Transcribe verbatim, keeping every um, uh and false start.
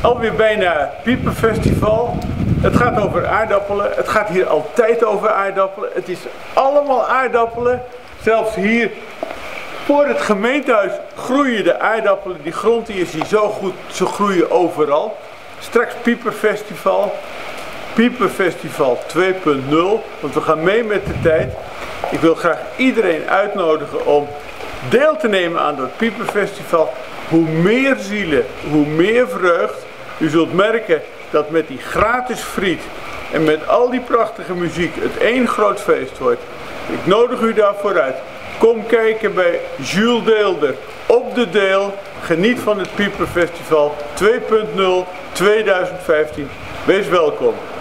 Alweer bijna het Pieperfestival. Het gaat over aardappelen. Het gaat hier altijd over aardappelen. Het is allemaal aardappelen. Zelfs hier voor het gemeentehuis groeien de aardappelen. Die grond die is hier zo goed. Ze groeien overal. Straks Pieperfestival. Pieperfestival twee punt nul. Want we gaan mee met de tijd. Ik wil graag iedereen uitnodigen om deel te nemen aan dat Pieperfestival. Hoe meer zielen, hoe meer vreugd. U zult merken dat met die gratis friet en met al die prachtige muziek het één groot feest wordt. Ik nodig u daarvoor uit. Kom kijken bij Jules Deelder op de Deel. Geniet van het Pieperfestival twee punt nul tweeduizend vijftien. Wees welkom.